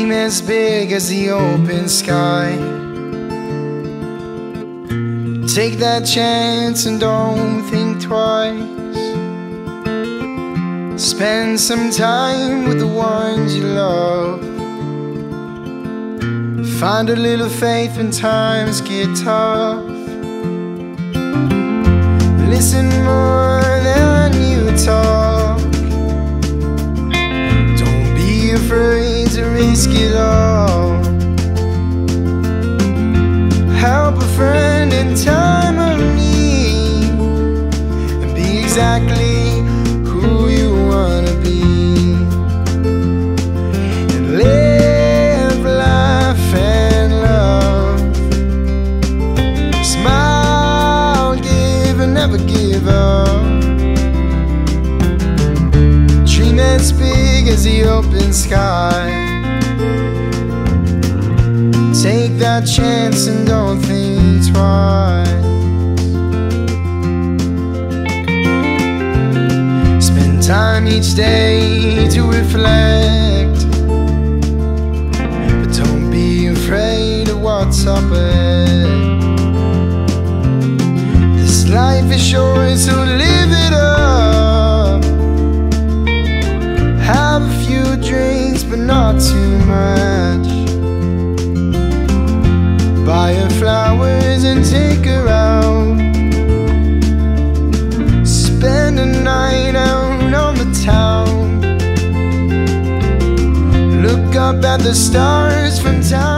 Dream as big as the open sky. Take that chance and don't think twice. Spend some time with the ones you love. Find a little faith when times get tough. Listen more than you talk. Don't be afraid to risk it all. Help a friend in time of need, and be exactly who you wanna be. And live, laugh and love. Smile, give and never give up. Dream as big as the open sky. Take that chance and don't think twice. Spend time each day to reflect, but don't be afraid of what's up ahead. This life is short, so live it up. Have a few drinks, but not too much. Buy her flowers and take her out. Spend a night out on the town. Look up at the stars from time